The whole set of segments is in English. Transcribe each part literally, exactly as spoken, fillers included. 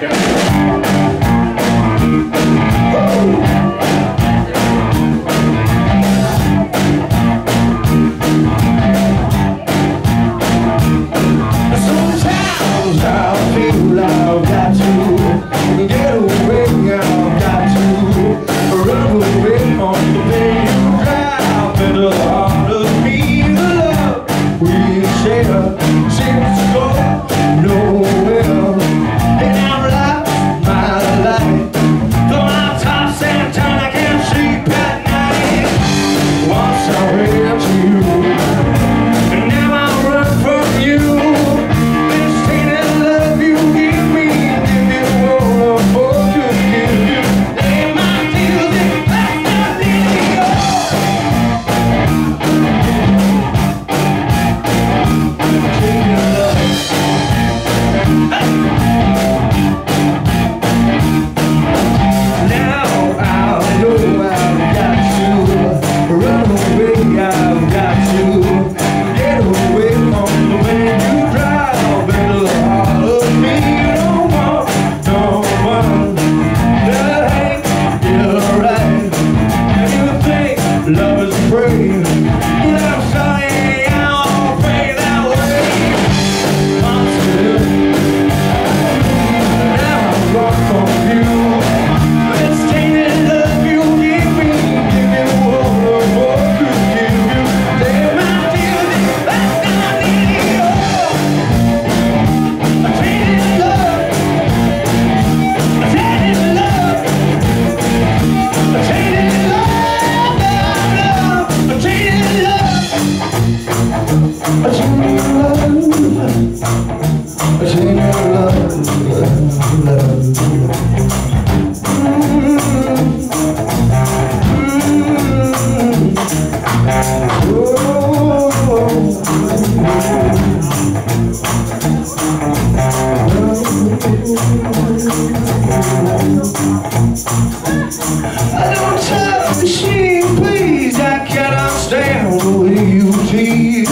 I don't touch the machine, please. I cannot stand the way you tease.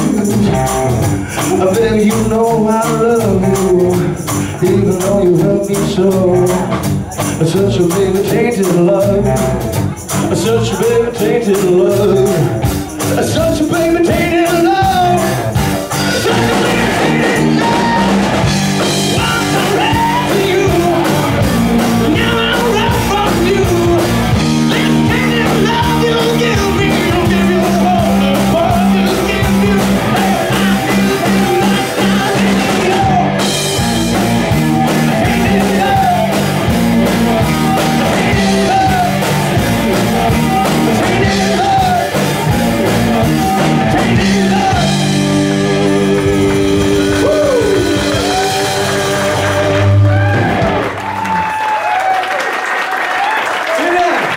I bet you know I love you, even though you hurt me so. Such a baby tainted love, such a baby tainted love, such a baby tainted